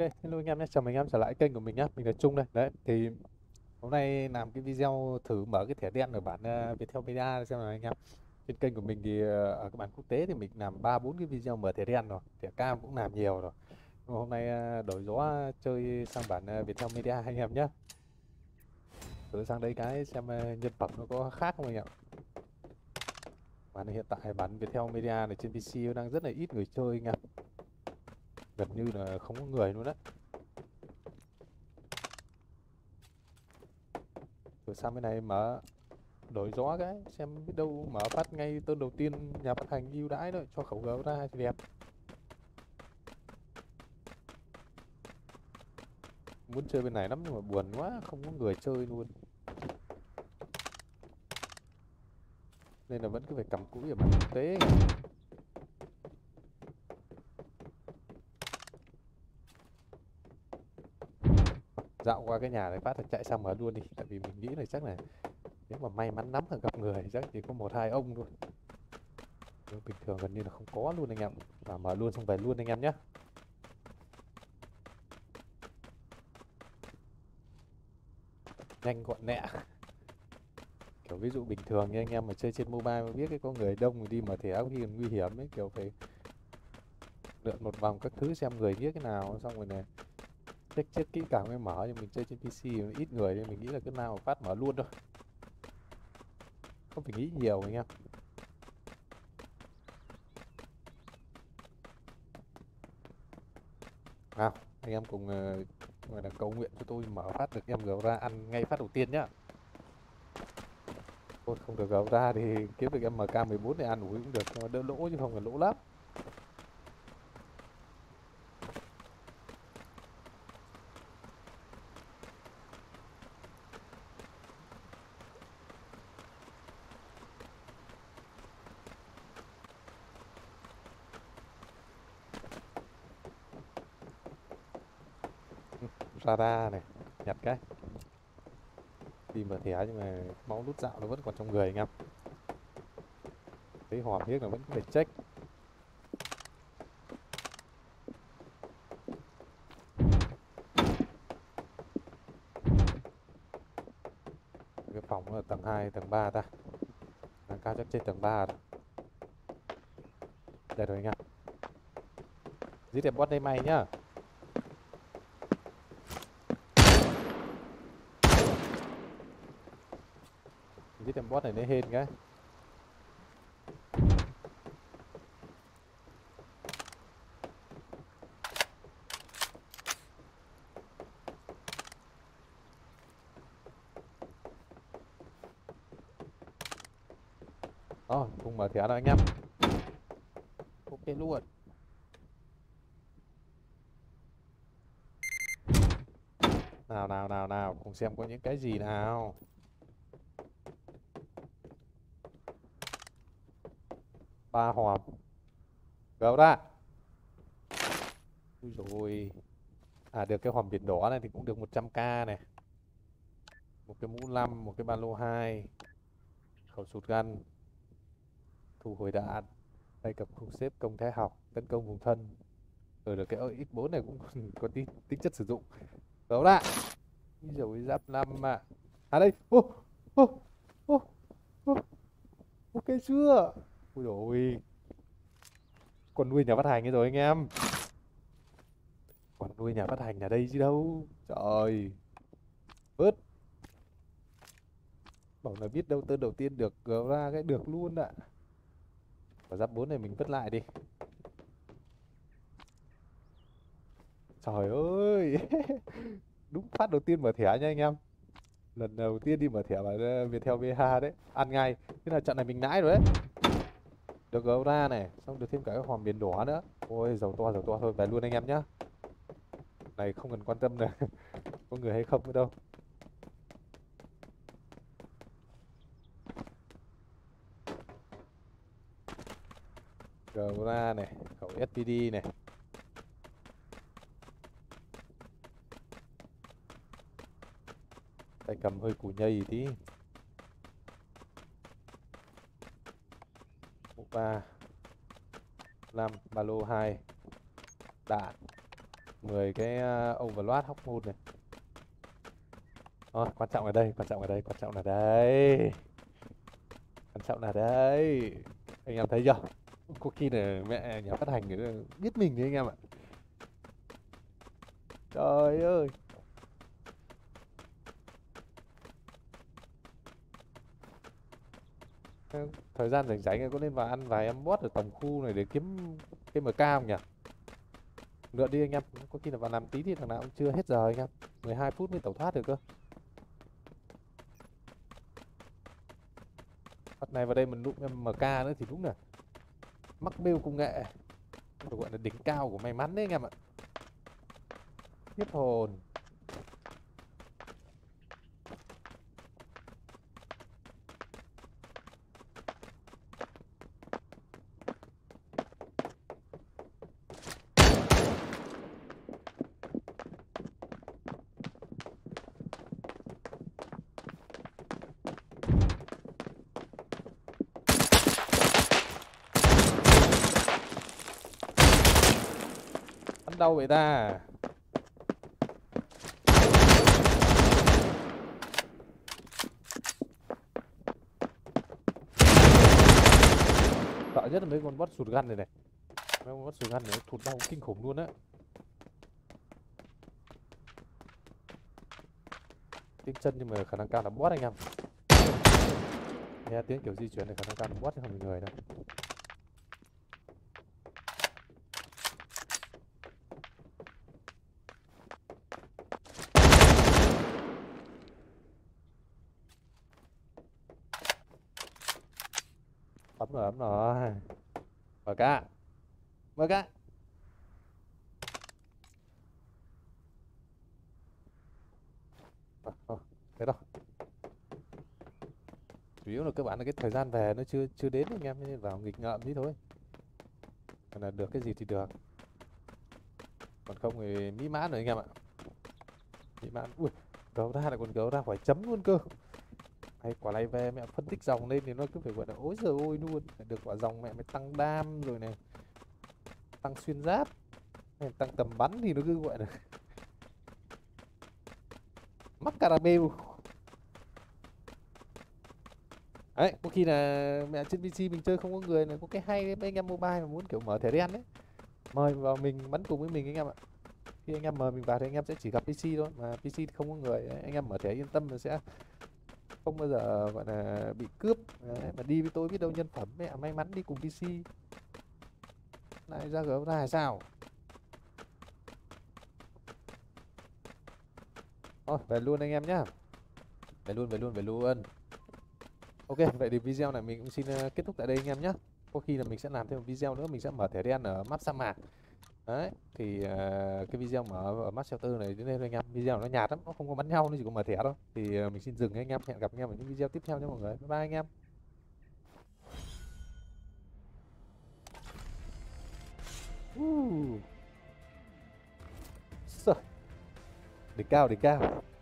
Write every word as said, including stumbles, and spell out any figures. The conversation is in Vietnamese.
Hello anh em nhé, chào mừng anh em trở lại kênh của mình nhé, mình là Trung đây. Đấy, thì hôm nay làm cái video thử mở cái thẻ đen ở bản uh, Viettel Media xem nào anh em. Trên kênh của mình thì ờ, ở cái bản quốc tế thì mình làm ba bốn cái video mở thẻ đen rồi, thẻ cam cũng làm nhiều rồi. Nhưng mà hôm nay ờ, đổi gió chơi sang bản uh, Viettel Media anh em nhé. Thử sang đây cái xem ờ, nhân phẩm nó có khác không anh em. Bản này hiện tại bản Viettel Media này trên pê xê nó đang rất là ít người chơi anh em. Gần như là không có người luôn á. Thử sang bên này mở đổi gió cái xem biết đâu mở phát ngay tên đầu tiên nhà phát hành ưu đãi thôi cho khẩu gấu ra thì đẹp. Muốn chơi bên này lắm nhưng mà buồn quá không có người chơi luôn, nên là vẫn cứ phải cầm cũi ở bản thực tế. Dạo qua cái nhà này phát là chạy sang mở luôn đi, tại vì mình nghĩ là chắc là nếu mà may mắn lắm là gặp người chắc chỉ có một hai ông thôi, bình thường gần như là không có luôn anh em. Và mở luôn xong về luôn anh em nhé, nhanh gọn lẹ. Kiểu ví dụ bình thường như anh em mà chơi trên mobile mà biết cái có người đông thì đi mở thẻ có khi còn nguy hiểm ấy, kiểu phải lượn một vòng các thứ xem người biết cái nào xong rồi này check check kỹ càng mới mở. Nhưng mình chơi trên pê xê ít người nên mình nghĩ là cứ nào phát mở luôn thôi, không phải nghĩ nhiều anh em. Nào anh em cùng uh, gọi là cầu nguyện cho tôi mở phát được em gấu ra ăn ngay phát đầu tiên nhá. Thôi không được gấu ra thì kiếm được em em ca mười bốn để ăn ủi cũng được, nhưng mà đỡ lỗ chứ không là lỗ lắm. Radar này, nhặt cái đi mở thẻ nhưng mà máu nút dạo nó vẫn còn trong người anh em. Thấy hòm hiếc là vẫn phải check. Cái phòng ở tầng hai tầng ba ta, tầng cao chắc trên tầng ba rồi. Đây rồi anh em, giết em bot đây mày nhá. Giết em bot này lấy hên cái. Đó, cùng mở thẻ rồi anh em. Ok luôn. Nào nào nào nào, cùng xem có những cái gì nào. Ba hòm. Gấu ra. Ui rồi. À được cái hòm biển đỏ này thì cũng được một trăm k này. Một cái mũ năm, một cái ba lô hai, khẩu sụt găn, thu hồi đạn, tay cầm khung xếp công thái học, tấn công vùng thân. Rồi được cái ích bốn này cũng có tí tính chất sử dụng. Gấu ra. Ui rồi giáp năm à. À đây. Ô, ô, ô, ô, ok chưa? Ui dồi, con nuôi nhà phát hành ấy rồi anh em. Con nuôi nhà phát hành ở đây chứ đâu. Trời. Bớt. Bảo là biết đâu tên đầu tiên được gỡ ra cái được luôn ạ. Và giáp bốn này mình vứt lại đi. Trời ơi. Đúng phát đầu tiên mở thẻ nha anh em. Lần đầu tiên đi mở thẻ vào Viettel vê hát đấy. Ăn ngay. Thế là trận này mình nãi rồi đấy. Được gấu ra này. Xong được thêm cả cái hòm biển đỏ nữa. Ôi dầu to dầu to thôi. Về luôn anh em nhá. Này không cần quan tâm là có người hay không nữa đâu. Gấu ra này. Khẩu ét pê đê này. Tay cầm hơi củ nhây tí. ba năm, ba lô hai, đạn, mười cái uh, overload hóc môn này. Ờ, quan trọng ở đây, quan trọng ở đây, quan trọng là đây. Quan trọng là đây. Anh em thấy chưa? Có khi là mẹ nhà phát hành người ta biết mình đấy anh em ạ. Trời ơi. Thời gian rảnh rảnh có nên vào ăn vài em bot ở tổng khu này để kiếm cái em ca không nhỉ? Lượn đi anh em, có khi là vào làm tí thì thằng nào cũng chưa hết giờ anh em. mười hai phút mới tẩu thoát được cơ. Phát này vào đây mình đụng em em ca nữa thì đúng là mắc bêu công nghệ. Được gọi là đỉnh cao của may mắn đấy anh em ạ. Hết hồn. Bắn đâu vậy ta? Sợ nhất là mấy con bot sụt gun này này. Mấy con bot sụt gun này nó thụt đau kinh khủng luôn á. Tiếng chân nhưng mà khả năng cao là bot anh em. Nghe tiếng kiểu di chuyển này khả năng cao là bot chứ không phải người đâu. Ấm rồi, ấm rồi. Mở ca. Mở ca. Ờ, thế đâu. Chủ yếu là cơ bản là cái thời gian về nó chưa chưa đến anh em nên vào nghịch ngợm tí thôi. Còn là được cái gì thì được. Còn không thì mỹ mãn rồi anh em ạ. Mỹ mãn. Ui, gấu ra lại còn gấu ra khỏi chấm luôn cơ. Hay quả này về mẹ phân tích dòng lên thì nó cứ phải gọi là ối giời ôi luôn. Phải được quả dòng mẹ mới tăng đam rồi này. Tăng xuyên giáp. Hay tăng tầm bắn thì nó cứ gọi là mắc caramel. Đấy, có khi là mẹ trên pê xê mình chơi không có người là có cái hay mấy anh em mobile mà muốn kiểu mở thẻ đen đấy. Mời vào mình bắn cùng với mình anh em ạ. Khi anh em mời mình vào thì anh em sẽ chỉ gặp pê xê thôi, mà pê xê thì không có người đấy. Anh em mở thẻ yên tâm là sẽ không bao giờ gọi là bị cướp đấy. Mà đi với tôi biết đâu nhân phẩm mẹ may mắn đi cùng pê xê lại ra gỡ ra hay sao. Thôi về luôn anh em nhá. Về luôn về luôn về luôn. Ok, vậy thì video này mình cũng xin uh, kết thúc tại đây anh em nhé. Có khi là mình sẽ làm thêm một video nữa, mình sẽ mở thẻ đen ở map sa mạc. Đấy, thì uh, cái video mở ở map shelter này đến đây thôi anh em. Video nó nhạt lắm, nó không có bắn nhau, nó chỉ có mở thẻ thôi. Thì uh, mình xin dừng anh em, hẹn gặp anh em ở những video tiếp theo nhé mọi người. Bye bye anh em. Uh. Đỉnh cao, đỉnh cao.